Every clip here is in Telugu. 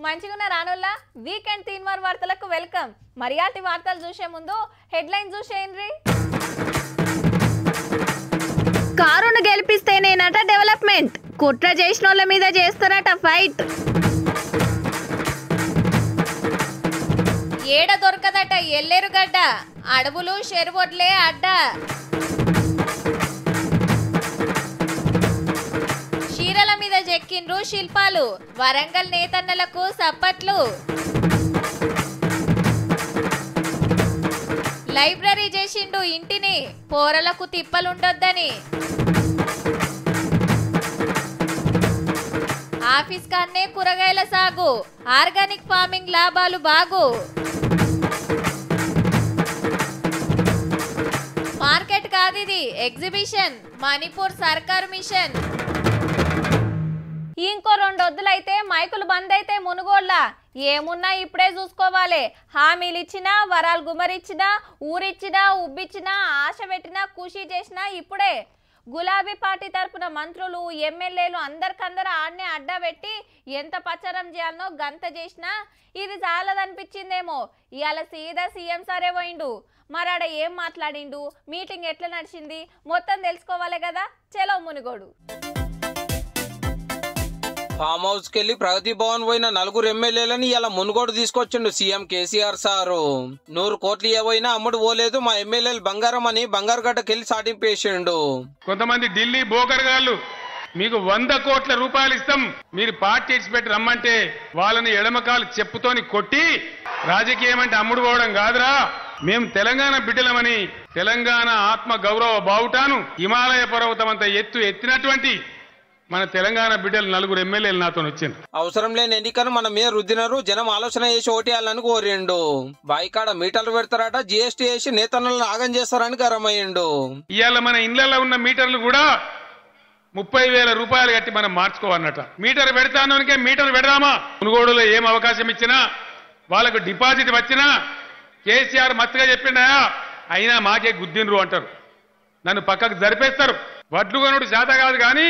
మంచిగున్న రానుల్లా వీకెండ్ తీన్మార్ వార్తలకు వెల్కమ్. మర్యాటి వార్తలు చూసే ముందు హెడ్లైన్ చూసేయండి. కారును గెలిపిస్తేనేనట డెవలప్మెంట్, కుట్ర చేసినోళ్ళ మీద చేస్తారట ఫైట్. ఏడ దొరకదట ఎల్లేరుగడ్డ, అడవులు చెరువొడ్లే అడ్డ. చీరల మీద చెక్కిండ్రు శిల్పాలు, వరంగల్ నేతన్నలకు సప్పట్లు. లైబ్రరీ చేసిండు ఇంటిని, పోరలకు తిప్పలుండొద్దని. ఆఫీస్ కాన్నే కూరగాయల సాగు, ఆర్గానిక్ ఫార్మింగ్ లాభాలు బాగు. మార్కెట్ కాదిది ఎగ్జిబిషన్, మణిపూర్ సర్కారు మిషన్. ఇంకో 2 వద్దులైతే మైకులు బంద్ అయితే మునుగోళ్ళ. ఏమున్నా ఇప్పుడే చూసుకోవాలి. హామీలు ఇచ్చినా, వరాలు గుమరిచ్చినా, ఊరిచ్చినా, ఉబ్బిచ్చినా, ఆశ పెట్టినా, ఖుషి చేసినా ఇప్పుడే. గులాబీ పార్టీ తరపున మంత్రులు, ఎమ్మెల్యేలు అందరికందరూ ఆడనే అడ్డా పెట్టి ఎంత ప్రచారం చేయాలనో గంత చేసినా ఇది చాలదనిపించిందేమో. ఇవాళ సీదా సీఎం సారే పోయిండు. మరి ఆడ ఏం మాట్లాడిండు, మీటింగ్ ఎట్లా నడిచింది మొత్తం తెలుసుకోవాలి కదా. చలో మునుగోడు. ఫామ్ హౌస్ కెళ్లి ప్రగతి భవన్ పోయిన 4 ఎమ్మెల్యేలని ఇలా మునుగోడు తీసుకొచ్చిండు సీఎం కేసీఆర్ సారు. 100 కోట్లు ఇవ్వబోయినా అమ్ముడు పోలేదు, మా ఎమ్మెల్యేలు బంగారం అని బంగారుగడ్డకెళ్లి సాటింపేసిండు. కొంతమంది ఢిల్లీ బోకర్గాళ్ళు మీకు 100 కోట్ల రూపాయలు ఇస్తాం, మీరు పార్టీ పెట్టి రమ్మంటే వాళ్ళని ఎడమకాలు చెప్పుతోని కొట్టి రాజకీయం అంటే అమ్ముడు పోవడం కాదురా, మేము తెలంగాణ బిడ్డలమని తెలంగాణ ఆత్మ గౌరవ బావుటాను హిమాలయ పర్వతం అంత ఎత్తినటువంటి మన తెలంగాణ బిడ్డలు 4 ఎమ్మెల్యేలు నాతో వచ్చింది. అవసరం లేని ఎన్నికను మన మీద రుద్దినారు, జనం ఆలోచన చేసి ఓటేయాలని కోరిండు. బాయికాడ మీటర్లు పెడతారట, జీఎస్టీ వేసి నేతన్నలను ఆగం చేస్తారని గరమయ్యిండు. ఇవాళ మన ఇళ్లలో ఉన్న మీటర్లు కూడా 30,000 రూపాయలు కట్టి మనం మార్చుకోవాలన్నట. మీటర్ పెడతానోనికే మీటర్ పెడదామా? మునుగోడులో ఏం అవకాశం ఇచ్చినా వాళ్ళకు డిపాజిట్ వచ్చినా కేసీఆర్ మత్తుగా చెప్పిండా, అయినా మాకే గుద్దిండ్రు అంటారు, నన్ను పక్కకు జరిపేస్తారు. వడ్లు కొనుడు శాత కాదు కానీ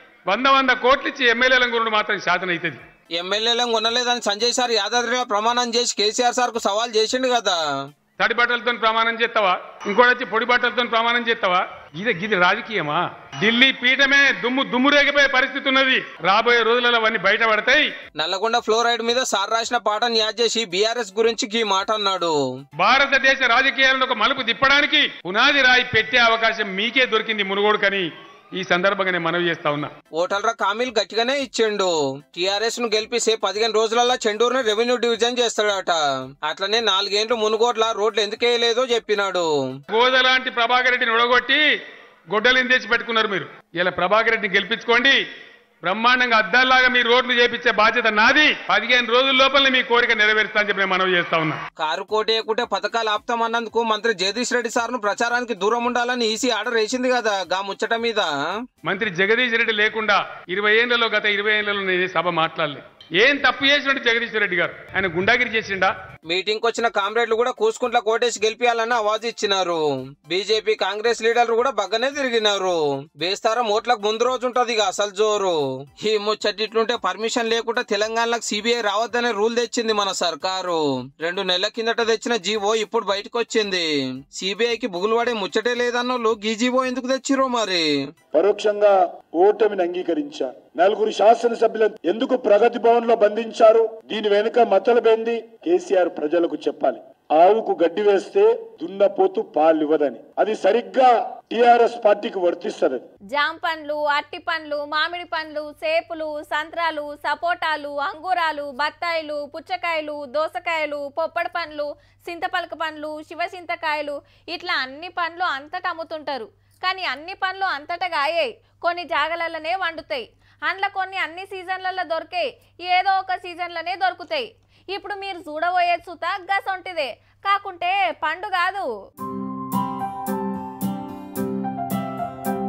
100 కోట్లు ఇచ్చి ఎమ్మెల్యేలను కొనుడు మాత్రం శాతం అవుతుంది. ఎమ్మెల్యేలను కొనలేదని సంజయ్ సార్ యాదాద్రిలో ప్రమాణం చేసి కేసీఆర్ సార్ కు సవాల్ చేసిండు కదా. తడి బట్టలతో ప్రమాణం చేస్తావా, ఇంకోటి వచ్చి పొడి బట్టలతో ప్రమాణం చేస్తావా? ఇది రాజకీయమా? ఢిల్లీ పీఠమే దుమ్ము రేగిపోయే పరిస్థితి ఉన్నది. రాబోయే రోజులలో అవన్నీ బయటపడతాయి. నల్లగొండ ఫ్లోరైడ్ మీద సార్ రాసిన పాటను యాద్ చేసి బీఆర్ఎస్ గురించి ఈ మాట అన్నాడు. భారతదేశ రాజకీయాలను ఒక మలుపు తిప్పడానికి పునాది రాయి పెట్టే అవకాశం మీకే దొరికింది మునుగోడు కని ఈ సందర్భంగా నేను మనవి చేస్తా ఉన్నా. ఓటర్ల హామీలు గట్టిగానే ఇచ్చిండు. టీఆర్ఎస్ ను గెలిపిస్తే 15 రోజులలో చెండూరుని రెవెన్యూ డివిజన్ చేస్తాడట. అట్లనే 4 ఏళ్లు మునుగోట్ల రోడ్లు ఎందుకు వేయలేదో చెప్పినాడు. గోదలాంటి ప్రభాకర్ రెడ్డిని ఒడగొట్టి గొడ్డలిని తెచ్చి పెట్టుకున్నారు మీరు. ఇలా ప్రభాకర్ రెడ్డిని గెలిపించుకోండి, బ్రహ్మాండంగా అద్దాల్లాగా మీ రోడ్లు చేపించే బాధ్యత నాది. 15 రోజుల లోపల మీ కోరిక నెరవేరుస్తా అని చెప్పి నేను మనవి చేస్తా ఉన్నా. కారు కోటేయకుంటే పథకాలు ఆపుతామన్నందుకు మంత్రి జగదీష్ రెడ్డి సార్ ను ప్రచారానికి దూరం ఉండాలని ఈసీ ఆర్డర్ వేసింది కదా. గా ముచ్చట మీద మంత్రి జగదీష్ రెడ్డి లేకుండా 20 ఏళ్లలో గత 20 ఏళ్లలో నేను సభ మాట్లాడలే. ఏం తప్పు చేసినట్టు జగదీష్ రెడ్డి గారు? ఆయన గుండాగిరి చేసిండా? మీటింగ్ వచ్చిన కామ్రేడ్లు కూడా కూసుకుంట్ల కోటేసి గెలిపియాలని ఆవాజ్ ఇచ్చినారు. బీజేపీ కాంగ్రెస్ లీడర్లు కూడా బగ్గనే తిరిగినారు. బేస్తారం ఓట్లకు ముందు రోజు ఉంటది ఇక అసలు జోరు. ఈ ముచ్చటిట్లుంటే పర్మిషన్ లేకుండా తెలంగాణలకు సిబిఐ రావద్దనే రూల్ తెచ్చింది మన సర్కారు. 2 నెలల కిందట తెచ్చిన జీవో ఇప్పుడు బయటకు వచ్చింది. సిబిఐకి బుగులు పడే ముచ్చటే లేదన్నోళ్ళు గీ జీవో ఎందుకు తెచ్చిరో మరి. పరోక్షంగా ఓటమిని అంగీకరించారు. 4 శాసనసభ్యులను ఎందుకు ప్రగతి భవన్ లో బంధించారు? దీని వెనుక మతలబేంది? కేసీఆర్ ప్రజలకు చెప్పాలి. ఆవుకు గడ్డి వేస్తే దున్నపోతు పాలివ్వదని. అది సరిగ్గా టిఆర్ఎస్ పార్టీకి వర్తిస్తుంది. జామ పండ్లు, అట్టి పండ్లు, మామిడి పండ్లు, సేపులు, సంత్రాలు, సపోటాలు, అంగూరాలు, బత్తాయిలు, పుచ్చకాయలు, దోసకాయలు, పొప్పడి పండ్లు, సింతపలక పండ్లు, శివసింతకాయలు, ఇట్లా అన్ని పండ్లు అంతటా అమ్ముతుంటారు. కానీ అన్ని పండ్లు అంతటా గాయాయి, కొన్ని జాగలలోనే వండుతాయి. అందులో కొన్ని అన్ని సీజన్లలో దొరికాయి, ఏదో ఒక సీజన్లోనే దొరుకుతాయి. ఇప్పుడు మీరు చూడబోయే సుత గసొంటిదే, కాకుంటే పండు కాదు.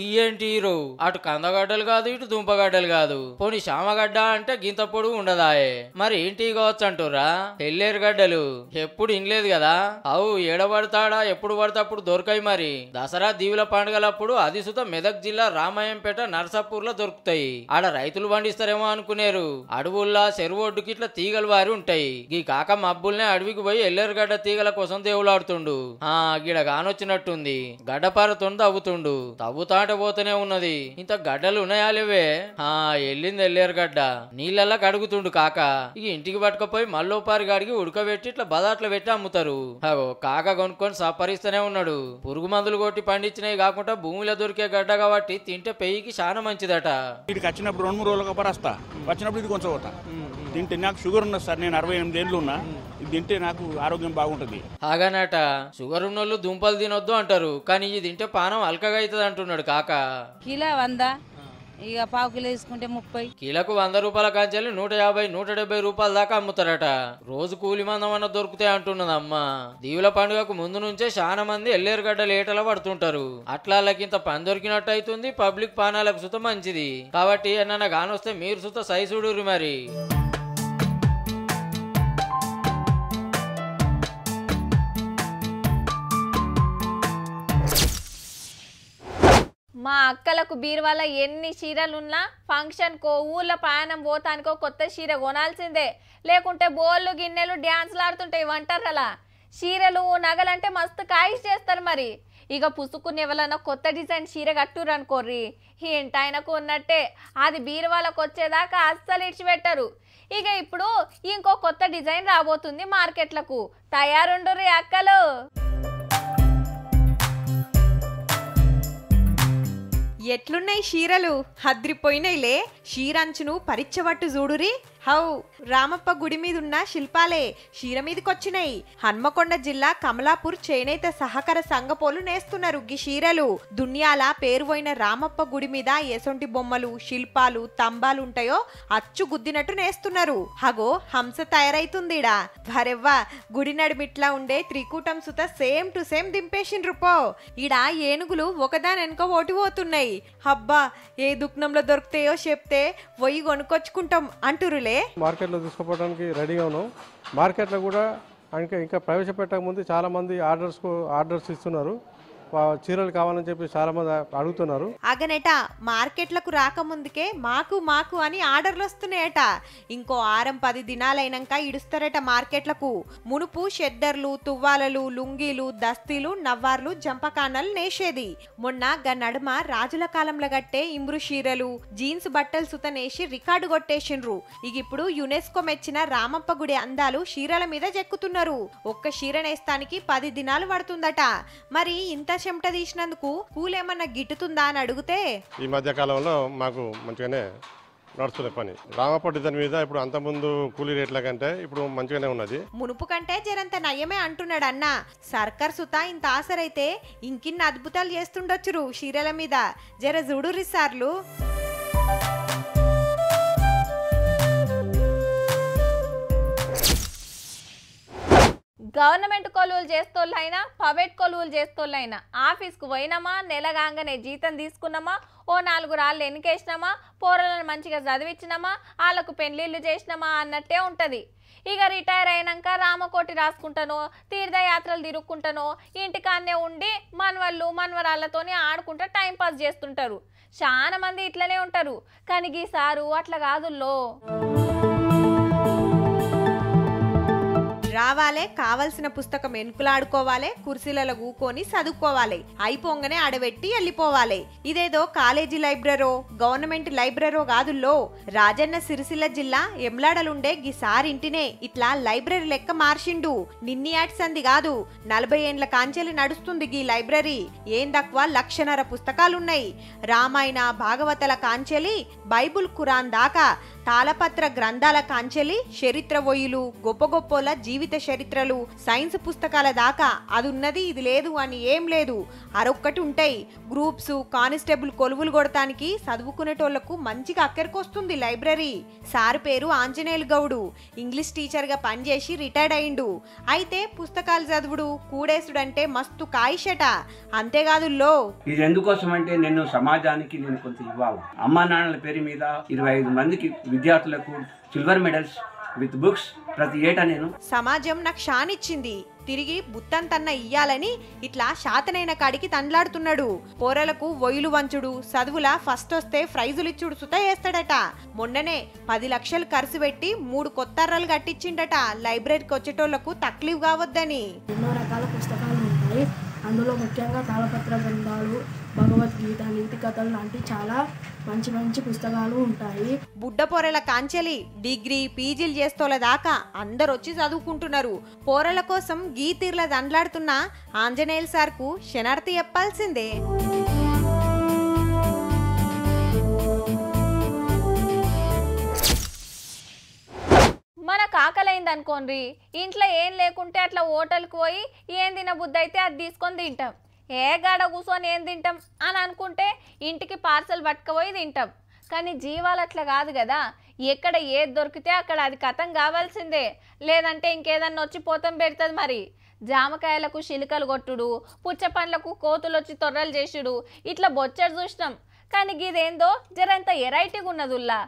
ఏంటి హీరో అటు కందగడ్డలు కాదు ఇటు దుంపగడ్డలు కాదు పోనీ శామగడ్డ అంటే గింత పొడుగు ఉండదాయే మరి ఏంటి కావచ్చు అంటురా ఎల్లేరు గడ్డలు ఎప్పుడు ఇనలేదు కదా అవు ఏడబడతాడా ఎప్పుడు పడతప్పుడు దొరకాయి మరి దసరా దీవుల పండుగలప్పుడు అది సుత మెదక్ జిల్లా రామాయంపేట నర్సాపూర్ లో దొరుకుతాయి ఆడ రైతులు పండిస్తారేమో అనుకునేరు అడవుల్లా చెరువు ఒడ్డుకి ఇట్లా తీగలు వారి ఉంటాయి ఈ కాక మబ్బుల్నే అడవికి పోయి ఎల్లేరుగడ్డ తీగల కోసం దేవులాడుతుండు గిడ కానొచ్చినట్టుంది గడ్డపారతోని తవ్వుతుండు తవ్వుతాట పోతూనే ఉన్నది ఇంత గడ్డలు ఉన్నాయా లేవే ఎల్లింది ఎల్లేరు గడ్డ నీళ్ళల్లా కడుగుతుండు కాక ఇక ఇంటికి పట్టుకపోయి మల్లోపారి గాడికి ఉడకబెట్టి ఇట్లా బదాట్లు పెట్టి అమ్ముతారు కాక కొనుక్కొని సపరిస్తూనే ఉన్నాడు పురుగు మందులు కొట్టి పండించినవి కాకుండా భూమిలో దొరికే గడ్డ కాబట్టి తింటే పెయ్యికి చాలా మంచిదట ఇక్కడికి వచ్చినప్పుడు 2-3 రోజులకు ఒకరు వస్తా వచ్చినప్పుడు ఇది కొంచెం పోతా తింటే నాకు షుగర్ ఉన్నది సార్ నేను 68 ఏళ్ళు ఉన్నా ఇది తింటే నాకు ఆరోగ్యం బాగుంటుంది ఆగానట షుగర్ ఉన్నోళ్ళు దుంపలు తినొద్దు అంటారు కానీ ఇది తింటే పానం అల్కగా అవుతుంది అంటున్నాడు కాక కిలో 100 ఇక పావు కిలో తీసుకుంటే 30 కిలోకు 100 రూపాయల కాంచెలు 150-170 రూపాయల దాకా అమ్ముతారట రోజు కూలి మందం అన్న దొరుకుతాయి అంటున్నది అమ్మ దీవుల పండుగకు ముందు నుంచే చాలా మంది ఎల్లేరుగడ్డ లేటలా పడుతుంటారు అట్లాకింత పని దొరికినట్టు అవుతుంది పబ్లిక్ పానాలకు సుత మంచిది కాబట్టి ఏమన్నా గానొస్తే మీరు సుత సైసుడురు మరి మా అక్కలకు బీరువాల ఎన్ని చీరలున్నా ఫంక్షన్కో ఊళ్ళో ప్రయాణం పోతానికో కొత్త చీర కొనాల్సిందే లేకుంటే బోళ్ళు గిన్నెలు డ్యాన్స్లు ఆడుతుంటాయి వంటర్రలా చీరలు నగలంటే మస్తు కాయిష్ చేస్తారు మరి ఇక పుసుకుని ఎవరన్నా కొత్త డిజైన్ చీర కట్టురు అనుకోర్రి ఇంటాయనకు ఉన్నట్టే అది బీరువాలకు వచ్చేదాకా అస్సలు ఇడిచిపెట్టరు ఇక ఇప్పుడు ఇంకో కొత్త డిజైన్ రాబోతుంది మార్కెట్లకు తయారుండుర్రి అక్కలు ఎట్లున్నాయి చీరలు హద్రిపోయినాయిలే చీరంచును పరిచ్చబట్టు చూడురి హౌ రామప్ప గుడి మీద ఉన్న శిల్పాలే చీర మీదకొచ్చినాయి హన్మకొండ జిల్లా కమలాపూర్ చేనేత సహకార సంఘపోలు నేస్తున్నారు గీ చీరలు దునియాల పేరు పోయిన రామప్ప గుడి మీద ఎసొంటి బొమ్మలు శిల్పాలు తంబాలు ఉంటాయో అచ్చు గుద్దినట్టు నేస్తున్నారు హగో హంస తయారైతుందిడా భరెవ్వా గుడి నడిమిట్లా ఉండే త్రికూటం సుత సేమ్ టు సేమ్ దింపేసిండ్రు పో ఈడ ఏనుగులు ఒకదాని వెనుక ఓటిపోతున్నాయి హబ్బా ఏ దుఃఖంలో దొరుకుతాయో చెప్తే పోయి కొనుక్కొచ్చుకుంటాం అంటురులే మార్కెట్లో తీసుకుపోవడానికి రెడీగా ఉన్నాం మార్కెట్లో కూడా ఇంకా ప్రవేశపెట్టక ముందు చాలామంది ఆర్డర్స్ ఇస్తున్నారు చీరలు కావాలని చెప్పి చాలా మంది అడుగుతున్నారు అగనట మార్కెట్లకు రాకముందుకే మాకు అని ఆర్డర్లు వస్తున్నాయట ఇంకో 6-10 దినాలైనాక ఇడుస్తారట మార్కెట్లకు మునుపు షెద్దర్లు తువ్వాలలు లుంగీలు దస్తీలు నవ్వార్లు జంపకానలు నేసేది మొన్న గా నడుమ రాజుల కాలంలో గట్టే ఇంబ్రు చీరలు జీన్స్ బట్టలు సుత నేసి రికార్డు కొట్టేసిండ్రు ఇక ఇప్పుడు యునెస్కో మెచ్చిన రామప్ప గుడి అందాలు చీరల మీద చెక్కుతున్నారు ఒక్క చీర నేస్తానికి 10 దినాలు పడుతుందట మరి ఇంత చెమట తీసినందుకు కూలేమన్నా గిట్టుతుందా అని అడిగితే ఈ మధ్య కాలంలో మాకు మంచిగానే నడుస్తున్న పని రామప్ప డిజైన్ మీద ఇప్పుడు అంత ముందు కూలీ రేట్ల కంటే ఇప్పుడు మంచిగానే ఉన్నది మునుపు కంటే జరంత నయ్యమే అంటున్నాడు అన్న సర్కార్ సుతా ఇంత ఆసరైతే ఇంకిన్ని అద్భుతాలు చేస్తుండొచ్చురు చీరల మీద జర జుడురి సార్లు గవర్నమెంట్ కొలువులు చేస్తోళ్ళైనా ప్రైవేట్ కొలువులు చేస్తోళ్ళైనా ఆఫీస్కు పోయినామా నెలగాగానే జీతం తీసుకున్నామా ఓ 4 రాళ్ళు ఎన్నికేసినామా పోరలను మంచిగా చదివించినామా వాళ్ళకు పెళ్లిళ్ళు చేసినామా అన్నట్టే ఉంటుంది ఇక రిటైర్ అయినాక రామకోటి రాసుకుంటానో తీర్థయాత్రలు తిరుక్కుంటానో ఇంటికాన్నే ఉండి మనవళ్ళు మనవరాళ్ళతోని ఆడుకుంటా టైం పాస్ చేస్తుంటారు చాలా మంది ఇట్లనే ఉంటారు కానీ ఈసారు అట్లా కాదుల్లో రావాలే కావలసిన పుస్తకం ఎన్కులాడుకోవాలి కుర్చీలలో కూకొని చదువుకోవాలి అయిపోగానే ఆడబెట్టి వెళ్ళిపోవాలి ఇదేదో కాలేజీ లైబ్రరో గవర్నమెంట్ లైబ్రరో కాదుల్లో రాజన్న సిరిసిల్ల జిల్లా ఎమ్లాడలుండే గిసారింటినే ఇట్లా లైబ్రరీ లెక్క మార్చిండు నిన్ని సంది కాదు 40 ఏండ్ల కాంచెలి నడుస్తుంది గీ లైబ్రరీ ఏం తక్కువ 1,00,000 పుస్తకాలున్నాయి రామాయణ భాగవతల కాంచెలి బైబుల్ ఖురాన్ దాకా తాళపత్ర గ్రంథాల కాంచెలి చరిత్ర వొయ్యులు గొప్ప గొప్పోల జీవిత చరిత్రలు సైన్స్ పుస్తకాల దాకా అది ఉన్నది ఇది లేదు అని ఏం లేదు అరొక్కటి ఉంటాయి. గ్రూప్స్ కానిస్టేబుల్ కొలువులు కొడటానికి చదువుకునేటోళ్లకు మంచిగా అక్కరికొస్తుంది లైబ్రరీ. సార్ పేరు ఆంజనేయులు గౌడు, ఇంగ్లీష్ టీచర్ గా పనిచేసి రిటైర్డ్ అయిండు. అయితే పుస్తకాలు చదువుడు కూడేసుడంటే మస్తు కాయిషట. అంతేకాదు లో ఇది ఎందుకోసం అంటే నేను సమాజానికి నేను కొంత ఇవ్వాలి. అమ్మా నాన్నల పేరు మీద 25 మందికి విద్యార్థులకు సిల్వర్ మెడల్స్ విత్ బుక్స్ ప్రతి ఏటా నేను సమాజం నాకు షానిచ్చింది తిరిగి బుత్తంతన్న ఇయ్యాలని ఇట్లా శాతనైన కాడికి తండ్లాడుతున్నాడు. పోరలకు వొయ్యులు వంచుడు చదువులా ఫస్ట్ వస్తే ప్రైజులు ఇచ్చుడు సుత వేస్తాడట. మొన్ననే 10 లక్షలు ఖర్చు పెట్టి 3 కొత్త అర్రలు కట్టించిండట లైబ్రరీకి వచ్చేటోళ్లకు తక్లీఫ్ కావద్దని. ఎన్నో రకాల పుస్తకాలు ఉంటాయి. అందులో ముఖ్యంగా తాళపత్ర గ్రంథాలు, భగవద్గీత, నీతి కథలు లాంటి చాలా మంచి మంచి పుస్తకాలు ఉంటాయి. బుడ్డ పోరల కాంచెలి డిగ్రీ పీజీలు చేస్తోల దాకా అందరు వచ్చి చదువుకుంటున్నారు. పోరల కోసం గీతీర్ల దండ్లాడుతున్న ఆంజనేయులు సార్కు శనార్థి చెప్పాల్సిందే. మనకు ఆకలైంది అనుకోండి, ఇంట్లో ఏం లేకుంటే అట్లా హోటల్కి పోయి ఏం తినబుద్ధి అయితే అది తీసుకొని తింటాం. ఏ గాడ కూర్చొని ఏం తింటాం అని అనుకుంటే ఇంటికి పార్సల్ పట్టుకుపోయి తింటాం. కానీ జీవాలు అట్లా కాదు కదా, ఎక్కడ ఏది దొరికితే అక్కడ అది కథం కావాల్సిందే, లేదంటే ఇంకేదన్నా వచ్చి పోతం పెడుతుంది. మరి జామకాయలకు చిలుకలు కొట్టుడు, పుచ్చ పండ్లకు కోతులు వచ్చి తొర్రలు చేసుడు, ఇట్లా బొచ్చడు చూసినాం. కానీ గిదేందో జరంత ఎరైటీగా ఉన్నదుల్లా.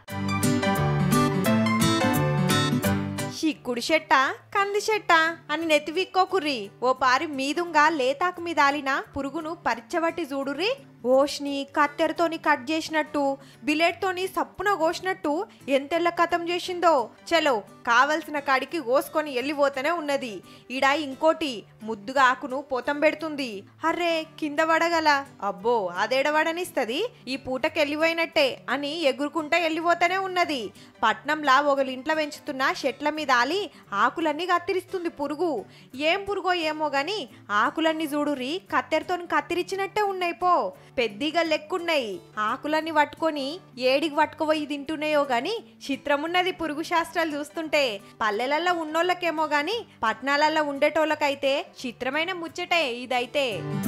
చిక్కుడు చెట్ట కంది చెట్ట అని నెత్తివిక్కోకుర్రి. ఓ పారి మీదుంగా లేతాకు మీద ఆలిన పురుగును పరిచబట్టి చూడుర్రి. ఓష్ని కత్తెరతోని కట్ చేసినట్టు బిలెట్తోని సప్పున కోసినట్టు ఎంతెల్ల కథం చేసిందో. చలో కావలసిన కాడికి కోసుకొని వెళ్ళిపోతూనే ఉన్నది. ఈడ ఇంకోటి ముద్దుగా ఆకును పోతం పెడుతుంది. అర్రే కింద పడగల, అబ్బో అదేడవడనిస్తుంది, ఈ పూటకి వెళ్ళిపోయినట్టే అని ఎగురుకుంటా వెళ్ళిపోతూనే ఉన్నది. పట్నంలా ఒకరింట్లో పెంచుతున్న చెట్ల మీద ఆలి ఆకులన్నీ కత్తిరిస్తుంది పురుగు. ఏం పురుగో ఏమో గాని ఆకులన్నీ చూడుర్రి కత్తెరతోని కత్తిరించినట్టే ఉన్నాయి. పో పెద్దిగా లెక్కున్నాయి. ఆకులన్నీ పట్టుకొని ఏడికి పట్టుకుపోయి తింటున్నాయో గాని చిత్రమున్నది పురుగు శాస్త్రాలు చూస్తుంటే. పల్లెలల్లో ఉన్నోళ్ళకేమో గాని పట్నాలల్లో ఉండేటోళ్ళకైతే చిత్రమైన ముచ్చటే ఇదైతే.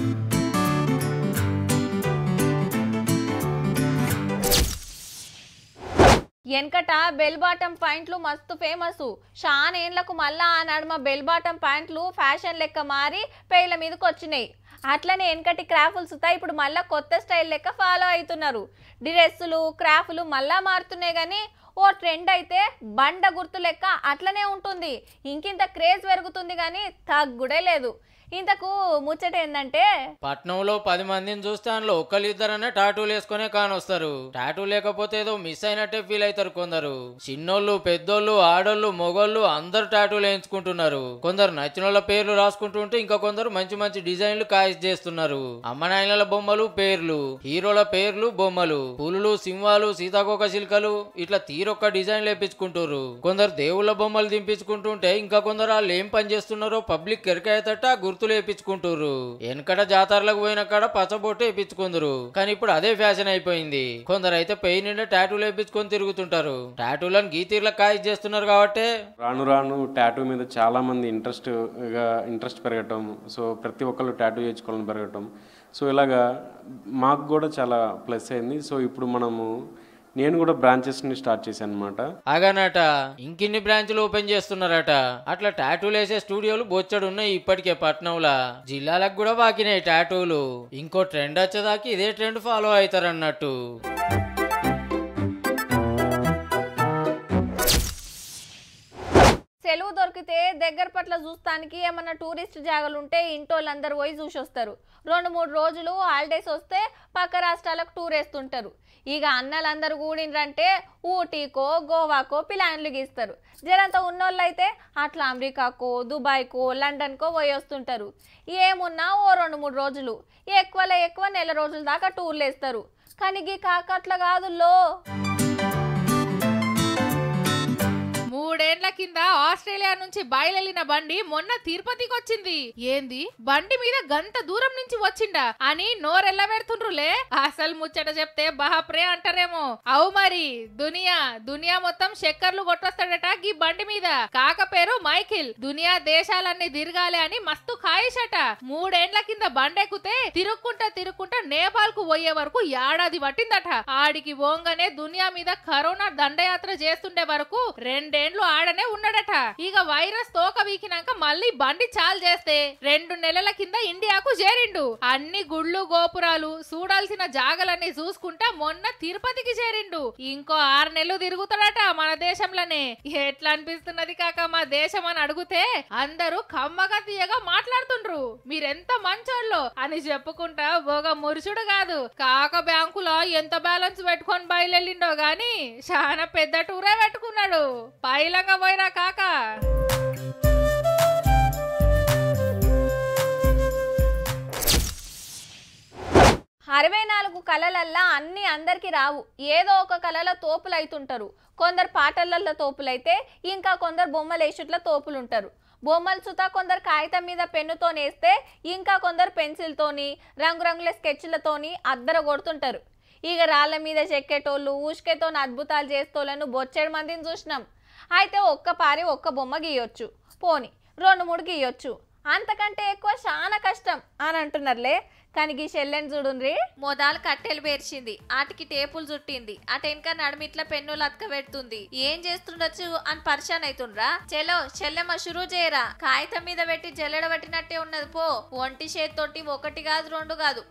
వెనకట బెల్ బాటం ప్యాంట్లు మస్తు ఫేమస్. షాన్ ఏండ్లకు మళ్ళా ఆ నడుమ బెల్ బాటం ప్యాంట్లు ఫ్యాషన్ లెక్క మారి పేర్ల మీదకి వచ్చినాయి. అట్లనే వెనకటి క్రాఫ్లు సుతా ఇప్పుడు మళ్ళీ కొత్త స్టైల్ లెక్క ఫాలో అవుతున్నారు. డ్రెస్సులు క్రాఫ్లు మళ్ళా మారుతున్నాయి. కానీ ఓ ట్రెండ్ అయితే బండ గుర్తు లెక్క అట్లనే ఉంటుంది. ఇంకింత క్రేజ్ పెరుగుతుంది కానీ తగ్గుడే లేదు. ఇంతకు ముచ్చట ఏందంటే పట్నంలో 10 మందిని చూస్తే అందులో ఒక్కరిద్దరనే టాటూలు వేసుకునే కానొస్తారు. టాటూ లేకపోతే ఏదో మిస్ అయినట్టే ఫీల్ అవుతారు కొందరు. చిన్నోళ్ళు పెద్దోళ్ళు ఆడోళ్ళు మొగోళ్ళు అందరు టాటూలు వేయించుకుంటున్నారు. కొందరు నచ్చిన వాళ్ళ పేర్లు రాసుకుంటుంటే ఇంకా కొందరు మంచి మంచి డిజైన్లు కాయిస్ చేస్తున్నారు. అమ్మ నాయనల బొమ్మలు పేర్లు, హీరోల పేర్లు బొమ్మలు, పులులు సింహాలు సీతాకోక చిలుకలు ఇట్లా తీరొక్క డిజైన్లు వేయించుకుంటారు. కొందరు దేవుళ్ళ బొమ్మలు దింపించుకుంటుంటే ఇంకా కొందరు వాళ్ళు ఏం పని చేస్తున్నారో పబ్లిక్ ఎరకాయతట గుర్తు వేపించుకుంటారు. వెనకట జాతరలకు పోయిన కాడ పచ్చబొట్టు వేపించుకుందరు. కానీ ఇప్పుడు అదే ఫ్యాషన్ అయిపోయింది. కొందరు అయితే పై నిండా టాటూలు వేపించుకొని తిరుగుతుంటారు. టాటూలను గీతీర్లకు కాయిస్ చేస్తున్నారు కాబట్టి రాను రాను టాటూ మీద చాలా మంది ఇంట్రెస్ట్ పెరగటం. సో ప్రతి ఒక్కళ్ళు టాటూ చేయించుకోవాలని పెరగటం. సో ఇలాగా మాకు కూడా చాలా ప్లస్ అయింది. సో ఇప్పుడు నేను కూడా బ్రాంచెస్ని స్టార్ట్ చేశాను అనమాట. అగానట ఇంకిన్ని బ్రాంచ్లు ఓపెన్ చేస్తున్నారట. అట్లా టాటూలు వేసే స్టూడియోలు బొచ్చడు ఉన్నాయి ఇప్పటికే పట్నంలా. జిల్లాలకు కూడా బాకినాయి టాటూలు. ఇంకో ట్రెండ్ వచ్చేదాకా ఇదే ట్రెండ్ ఫాలో అవుతారన్నట్టు. సెలవు దొరికితే దగ్గర పట్ల చూస్తానికి ఏమన్నా టూరిస్ట్ జాగాలు ఉంటే ఇంటోళ్ళందరూ పోయి చూసి వస్తారు. 2-3 రోజులు హాలిడేస్ వస్తే పక్క రాష్ట్రాలకు టూర్ వేస్తుంటారు. ఇక అన్నలందరూ కూడిండ్రంటే ఊటీకో గోవాకో ప్లాన్లు గీస్తారు. జరంతా ఉన్నోళ్ళు అయితే అట్లా అమెరికాకో దుబాయ్కో లండన్కో పోయి వస్తుంటారు. ఏమున్నా ఓ 2-3 రోజులు, ఎక్కువ నెల రోజుల దాకా టూర్లు వేస్తారు. కానీ గీ కాకట్ల కాదుల్లో. 3 ఏళ్ల కింద ఆస్ట్రేలియా నుంచి బయలుదేరిన బండి మొన్న తిరుపతికి వచ్చింది. ఏంది బండి మీద గంట దూరం నుంచి వచ్చిండా అని నోరెల్లబెడుతుండ్రులే. అసలు ముచ్చట చెప్తే బాప్రే అంటారేమో. అవు మరి దునియా మొత్తం చక్కర్లు కొట్టొస్తాడట ఈ బండి మీద. కాక పేరు మైకిల్. దునియా దేశాలన్నీ తిరగాలి అని మస్తు ఖాయిషట. 3 ఏండ్ల కింద బండెక్కుతే తిరుక్కుంటా నేపాల్ కు పోయే వరకు ఏడాది పట్టిందట. ఆడికి పోంగానే దునియా మీద కరోనా దండయాత్ర చేస్తుండే వరకు 2 ఏండ్లు ఆడనే ఉన్నాడట. ఇక వైరస్ తోక వీకినాక మళ్ళీ బండి చాలు చేస్తే 2 నెలల కింద ఇండియాకు చేరిండు. అన్ని గుళ్ళు గోపురాలు చూడాల్సిన జాగలన్నీ చూసుకుంటా మొన్న తిరుపతికి చేరిండు. ఇంకో 6 నెలలు తిరుగుతాడట మన దేశంలోనే. ఎట్లా అనిపిస్తున్నది కాక మా దేశం అని అడిగితే అందరూ కమ్మగా తీయగా మాట్లాడుతుండ్రు. మీరెంత మంచోళ్ళు అని చెప్పుకుంటా బోగ మురుచుడు కాదు. కాక బ్యాంకులో ఎంత బ్యాలెన్స్ పెట్టుకొని బయలుదేరిండో గాని చాలా పెద్ద టూరే పెట్టుకున్నాడు. పైలంగా పోయినా కాక. 64 కళలల్లా అన్ని అందరికి రావు. ఏదో ఒక కళలో తోపులైతుంటారు. కొందరు పాటలల్లో తోపులైతే ఇంకా కొందరు బొమ్మలేసుట్ల తోపులుంటారు. బొమ్మలు సుతా కొందరు కాగితం మీద పెన్నుతో నేస్తే ఇంకా కొందరు పెన్సిల్తోని రంగురంగుల స్కెచ్లతోని అద్దర కొడుతుంటారు. ఇక రాళ్ళ మీద చెక్కేటోళ్ళు ఊసుకేతో అద్భుతాలు చేస్తోళ్ళను బొచ్చేడు మందిని చూసినాం. అయితే ఒక్క బొమ్మ గీయొచ్చు, పోని 2-3 గీయొచ్చు, అంతకంటే ఎక్కువ చాలా కష్టం అని అంటున్నారులే. కానీ ఈ చెల్లెని చూడుండ్రి. మొదలు కట్టెలు పేర్చింది, ఆటికి టేపులు చుట్టింది, అటెనక నడుమిట్ల పెన్నులు అతక పెడుతుంది. ఏం చేస్తుండొచ్చు అని పరిశాన్ అవుతుండ్రా. చెలో చెల్లెమ్మ షురూ చేయరా. కాగితం మీద పెట్టి జల్లెడ పట్టినట్టే ఉన్నది పో. ఒంటి చేత్తోటి 1 కాదు 2 కాదు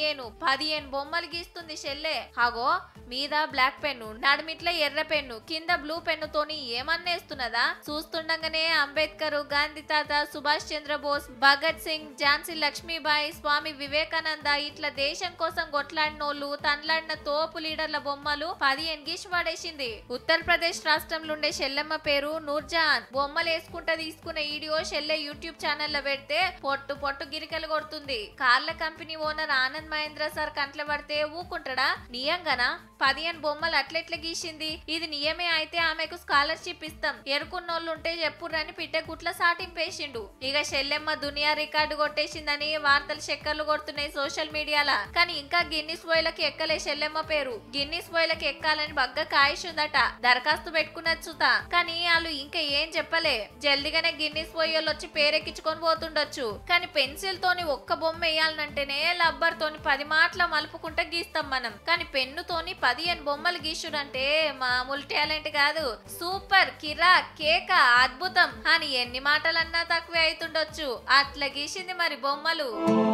15 బొమ్మలు గీస్తుంది చెల్లె. అగో మీద బ్లాక్ పెన్ను, నడుమిట్ల ఎర్ర పెన్ను, కింద బ్లూ పెన్నుతోని ఏమన్నేస్తున్నదా. చూస్తుండగానే అంబేద్కర్, గాంధీ తాత, సుభాష్ చంద్రబోస్, భగత్ సింగ్, ఝాన్సీ లక్ష్మీబాయి, స్వామి వివేకానంద ఇట్లా దేశం కోసం కొట్లాడినోళ్ళు తన్లాడిన తోపు లీడర్ల బొమ్మలు 15 గీసి పడేసింది. ఉత్తరప్రదేశ్ రాష్ట్రంలో ఉండే చెల్లెమ్మ పేరు నూర్జహాన్. బొమ్మలు వేసుకుంటా తీసుకున్న వీడియో చెల్లె యూట్యూబ్ ఛానల్ లో పెడితే పొట్టు గిరికలు కొడుతుంది. కార్ల company owner Anand Mahindra sir కంట్ల పడితే ఊకుంటాడా. నియంగానా 15 బొమ్మలు అట్లెట్ల గీసింది. ఇది నియమే అయితే ఆమెకు స్కాలర్షిప్ ఇస్తాం, ఎరుకున్నోళ్ళు ఉంటే చెప్పుర్రని పిట్ట గుట్ల సాటింపేసిండు. ఇక చెల్లెమ్మ దునియా రికార్డు కొట్టేసిందని వార్తలు చక్కర్లు కొడుతున్నాయి సోషల్ మీడియాలా. కానీ ఇంకా గిన్నిస్ బోయ్లకి ఎక్కలే చెల్లెమ్మ పేరు. గిన్నిస్ బోయ్లకి ఎక్కాలని బగ్గ కాయిషుందట. దరఖాస్తు పెట్టుకున్నచ్చుత. కానీ వాళ్ళు ఇంకా ఏం చెప్పలే. జల్దిగానే గిన్నిస్ బోయ్యోళ్ళు వచ్చి పేరెక్కించుకొని పోతుండొచ్చు. కానీ పెన్సిల్ తోని ఒక్క బొమ్మ వేయాలనంటేనే రబ్బర్ తోని 10 మాటల మలుపుకుంటా గీస్తాం మనం. కానీ పెన్నుతోని 15 బొమ్మలు గీసుడంటే మామూలు టాలెంట్ కాదు. సూపర్, కిరా, కేక, అద్భుతం అని ఎన్ని మాటలన్నా తక్కువే అవుతుండొచ్చు. అట్లా గీసింది మరి బొమ్మలు.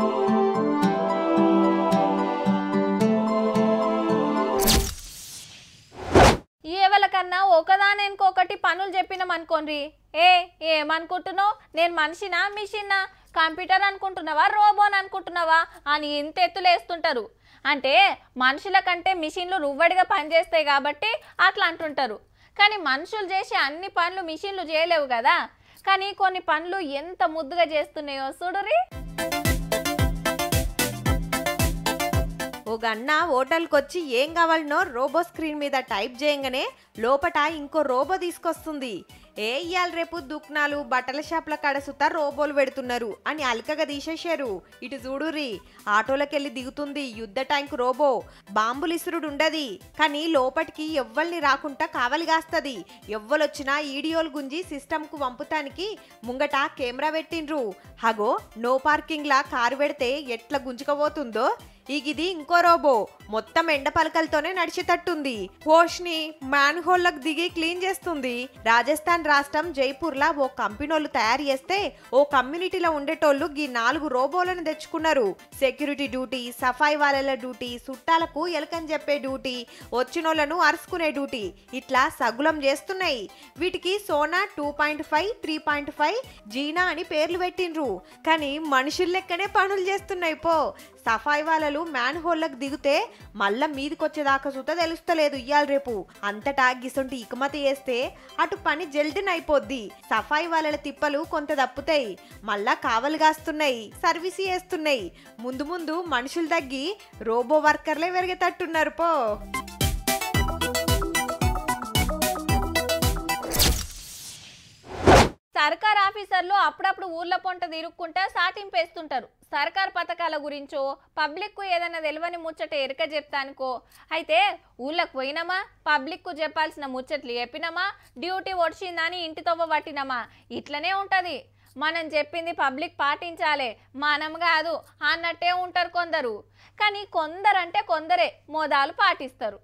ఏవలకన్నా ఒకదానికొకటి పనులు చెప్పినాం అనుకోండి. ఏమనుకుంటున్నావు? నేను మనిషినా మిషిన్నా, కంప్యూటర్ అనుకుంటున్నావా రోబోన్ అనుకుంటున్నావా అని ఇంత ఎత్తులేస్తుంటారు. అంటే మనుషుల కంటే మిషన్లు రువ్వడిగా పనిచేస్తాయి కాబట్టి అట్లా అంటుంటారు. కానీ మనుషులు చేసే అన్ని పనులు మిషన్లు చేయలేవు కదా. కానీ కొన్ని పనులు ఎంత ముద్దుగా చేస్తున్నాయో చూడురి. ఓ గన్న హోటల్కి వచ్చి ఏం కావాలనో రోబో స్క్రీన్ మీద టైప్ చేయగానే లోపట ఇంకో రోబో తీసుకొస్తుంది. ఇయాల రేపు దుక్నాలు బట్టల షాప్ల కాడ సుతా రోబోలు పెడుతున్నారు అని అలకగా తీసేశారు. ఇటు చూడురి, ఆటోలకెళ్ళి దిగుతుంది యుద్ధ ట్యాంక్ రోబో. బాంబులు ఇసురుడు ఉండది, కానీ లోపటికి ఎవ్వల్ని రాకుండా కావలి కాస్తుంది. ఎవ్వలొచ్చినా ఈడియోలు గుంజి సిస్టమ్ కు పంపుతానికి ముంగట కెమెరా పెట్టిండ్రు. హగో నో పార్కింగ్ లా కారు పెడితే ఎట్లా గుంజుకపోతుందో ఇది ఇంకో రోబో. మొత్తం ఎండ పలకలతోనే నడిచేటట్టుంది. హోష్ని మ్యాన్ హోల్లకు దిగి క్లీన్ చేస్తుంది. రాజస్థాన్ రాష్ట్రం జైపూర్ లా ఓ కంపెనీలు తయారు చేస్తే ఓ కమ్యూనిటీలో ఉండేటోళ్ళు ఈ 4 రోబోలను తెచ్చుకున్నారు. సెక్యూరిటీ డ్యూటీ, సఫాయి వాళ్ళ డ్యూటీ, చుట్టాలకు ఎలకని చెప్పే డ్యూటీ, వచ్చినోళ్లను అరుచుకునే డ్యూటీ, ఇట్లా సగులం చేస్తున్నాయి. వీటికి సోనా 2.5, 3.5, జీనా అని పేర్లు పెట్టిండ్రు. కానీ మనుషుల లెక్కనే పనులు చేస్తున్నాయి పో. సఫాయి వాళ్ళు మ్యాన్ హోల్లకు దిగితే మళ్ళా మీదికొచ్చేదాకా సుత తెలుస్తలేదు ఇయ్యాల రేపు. అంతటా గిసొంటి ఇకమతి చేస్తే అటు పని జల్దినైపోద్ది. సఫాయి వాళ్ళ తిప్పలు కొంత తప్పుతాయి, మళ్ళా కావలి కాస్తున్నాయి, సర్వీస్ చేస్తున్నాయి. ముందు ముందు మనుషులు తగ్గి రోబో వర్కర్లే పెరిగేటట్టున్నారు పో. సర్కార్ ఆఫీసర్లు అప్పుడప్పుడు ఊర్ల పొంట తిరుక్కుంటా సాటింపేస్తుంటారు. సర్కార్ పథకాల గురించో పబ్లిక్కు ఏదైనా తెలియని ముచ్చట ఎరక చెప్తానుకో. అయితే ఊళ్ళకు పోయినామా, పబ్లిక్కు చెప్పాల్సిన ముచ్చట్లు చెప్పినామా, డ్యూటీ వచ్చిందని ఇంటి తవ్వ పట్టినామా, ఇట్లనే ఉంటుంది. మనం చెప్పింది పబ్లిక్ పాటించాలి, మనం కాదు అన్నట్టే ఉంటారు కొందరు. కానీ కొందరంటే కొందరే మోదాలు పాటిస్తారు.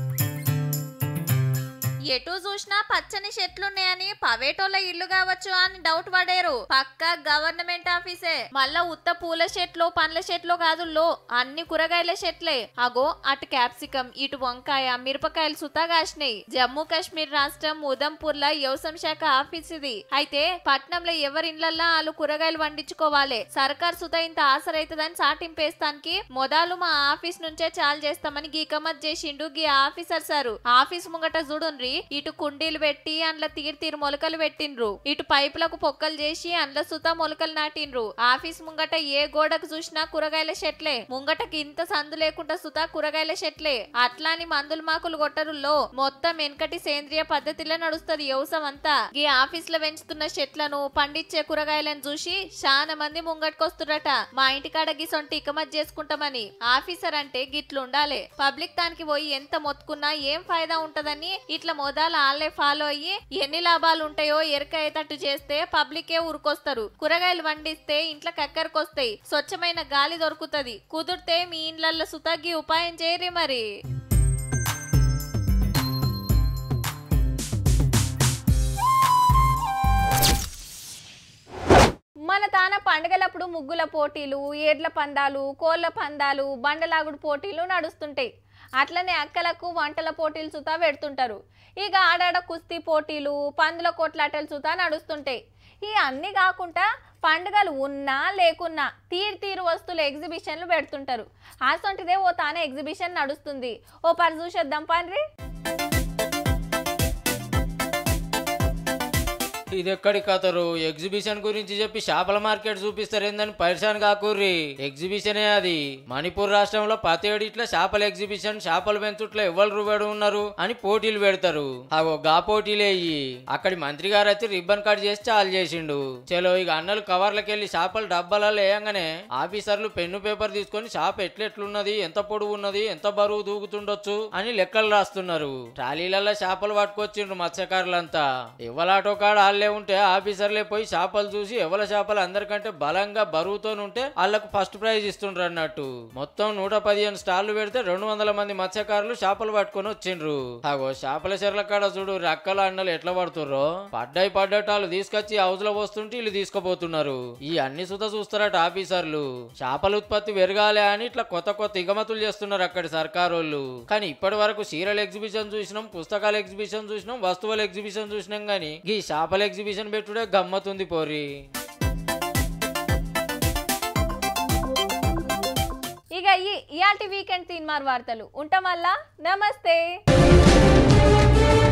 ఎటు చూసినా పచ్చని చెట్లున్నాయని పవేటోళ్ళ ఇల్లు కావచ్చు అని డౌట్ పడేరు. పక్క గవర్నమెంట్ ఆఫీసే. మళ్ళా ఉత్త పూల చెట్లు పండ్ల చెట్లు కాదుల్లో, అన్ని కూరగాయల చెట్లే. అగో అటు క్యాప్సికం, ఇటు వంకాయ, మిరపకాయలు సుతా కాసినాయి. జమ్మూ కాశ్మీర్ రాష్ట్రం ఉదంపూర్ లా వ్యవసాయ శాఖ ఆఫీస్ ఇది. అయితే పట్నంలో ఎవరి ఇండ్లల్లా వాళ్ళు కూరగాయలు వండించుకోవాలి. సర్కార్ సుతా ఇంత ఆసరైతుందని సాటింపేస్తానికి మొదలు మా ఆఫీస్ నుంచే చాలు చేస్తామని గీకమత్ చేసిండు గీ ఆఫీసర్ సారు. ఆఫీస్ ముంగట చూడుండ్రి, ఇటు కుండీలు పెట్టి అందులో తీరు మొలకలు పెట్టిండ్రు. ఇటు పైపులకు పొక్కలు చేసి అందులో సుతా మొలకలు నాటిండ్రు. ఆఫీస్ ముంగట ఏ గోడకు చూసినా కూరగాయల చెట్లే. ముంగటకి ఇంత సందు లేకుండా సుతా కూరగాయల చెట్లే. అట్లాని మందులు మాకులు కొట్టరుల్లో మొత్తం వెనకటి సేంద్రియ పద్ధతిలో నడుస్తుంది వ్యవసాయం అంతా. ఈ ఆఫీస్ లో పెంచుతున్న చెట్లను పండించే కూరగాయలను చూసి చాలా మంది ముంగట్టుకొస్తురట. మా ఇంటికాడ గిసొంటి ఇకమత్ చేసుకుంటామని. ఆఫీసర్ అంటే గిట్లుండాలి. పబ్లిక్ దానికి పోయి ఎంత మొత్తుకున్నా ఏం ఫాయిదా ఉంటదని ఇట్లా మోదాలు ఆళ్లే ఫాలో అయ్యి ఎన్ని లాభాలు ఉంటాయో ఎరక అయ్యేటట్టు చేస్తే పబ్లికే ఊరుకొస్తారు. కూరగాయలు వండిస్తే ఇంట్లో కక్కరికొస్తాయి, స్వచ్ఛమైన గాలి దొరుకుతుంది. కుదిరితే మీ ఇండ్లల్లో సుతగ్గి ఉపాయం చేయరి మరి. మన తాన పండుగలప్పుడు ముగ్గుల పోటీలు, ఏడ్ల పందాలు, కోళ్ల పందాలు, బండలాగుడు పోటీలు నడుస్తుంటాయి. అట్లనే అక్కలకు వంటల పోటీలు సుతా పెడుతుంటారు. ఇక ఆడాడ కుస్తీ పోటీలు, పందుల కొట్లాటలు సుతా నడుస్తుంటాయి. ఈ అన్ని కాకుండా పండుగలు ఉన్నా లేకున్నా తీరు వస్తువుల ఎగ్జిబిషన్లు పెడుతుంటారు. అసొంటిదే ఓ తాన ఎగ్జిబిషన్ నడుస్తుంది. ఓ పరి చూసేద్దాం పండ్రి. ఇది ఎక్కడి కథరు? ఎగ్జిబిషన్ గురించి చెప్పి చేపల మార్కెట్ చూపిస్తారేందని పరిశాన్ కాకూర్రి. ఎగ్జిబిషనే అది. మణిపూర్ రాష్ట్రంలో ప్రతేడు ఇట్లా చేపల ఎగ్జిబిషన్, చేపలు పెంచుట్లో ఎవరు రూబడి ఉన్నారు అని పోటీలు పెడతారు. అగో గా పోటీలే ఇయ్యి. అక్కడి మంత్రి గారు అయితే రిబ్బన్ కట్ చేసి చాలు చేసిండు. చలో ఇక అన్నలు కవర్లకెళ్ళి చేపలు డబ్బాలలో వేయంగానే ఆఫీసర్లు పెన్ను పేపర్ తీసుకొని చేప ఎట్లెట్లున్నది, ఎంత పొడవు ఉన్నది, ఎంత బరువు దూకుతుండొచ్చు అని లెక్కలు రాస్తున్నారు. ట్రాలీలలో చేపలు పట్టుకొచ్చిండ్రు మత్స్యకారులంతా. ఎవలాటో కాడ ఉంటే ఆఫీసర్లే పోయి చేపలు చూసి ఎవల చేపలు అందరికంటే బలంగా బరువుతో ఉంటే వాళ్లకు ఫస్ట్ ప్రైజ్ ఇస్తుండ్రు అన్నట్టు. మొత్తం 115 స్టాళ్లు పెడితే 200 మంది మత్స్యకారులు చేపలు పట్టుకొని వచ్చిండ్రు. అగో చేపల చెర్ల కాడ చూడు రక్కల అన్నలు ఎట్లా పడుతుర్రో. పడ్డటాలు తీసుకొచ్చి హౌస్ లో వస్తుంటే వీళ్ళు తీసుకుపోతున్నారు. ఈ అన్ని సుత చూస్తారట ఆఫీసర్లు. చేపల ఉత్పత్తి పెరగాలి అని ఇట్లా కొత్త ఇగమతులు చేస్తున్నారు అక్కడి సర్కారోళ్ళు. కానీ ఇప్పటి వరకు చీరల ఎగ్జిబిషన్ చూసినాం, పుస్తకాల ఎగ్జిబిషన్ చూసినాం, వస్తువుల ఎగ్జిబిషన్ చూసినాం. గానీ ఈ చేపల ఎగ్జిబిషన్ పెట్టుడే గమ్మతుంది పోరి. ఇక ఇయాల్టి వీకెండ్ తీన్మార్ వార్తలు ఉంటాం. నమస్తే.